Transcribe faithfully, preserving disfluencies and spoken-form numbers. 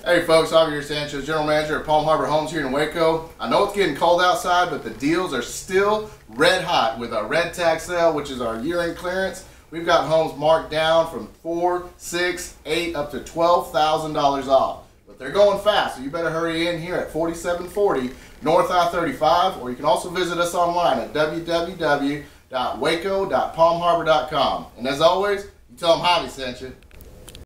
Hey folks, Javier Sanchez, General Manager at Palm Harbor Homes here in Waco. I know it's getting cold outside, but the deals are still red hot with our red tag sale, which is our year-end clearance. We've got homes marked down from four, six, eight, up to twelve thousand dollars off. But they're going fast, so you better hurry in here at forty-seven forty North I thirty-five, or you can also visit us online at w w w dot waco dot palm harbor dot com. And as always, you tell them Javi sent you.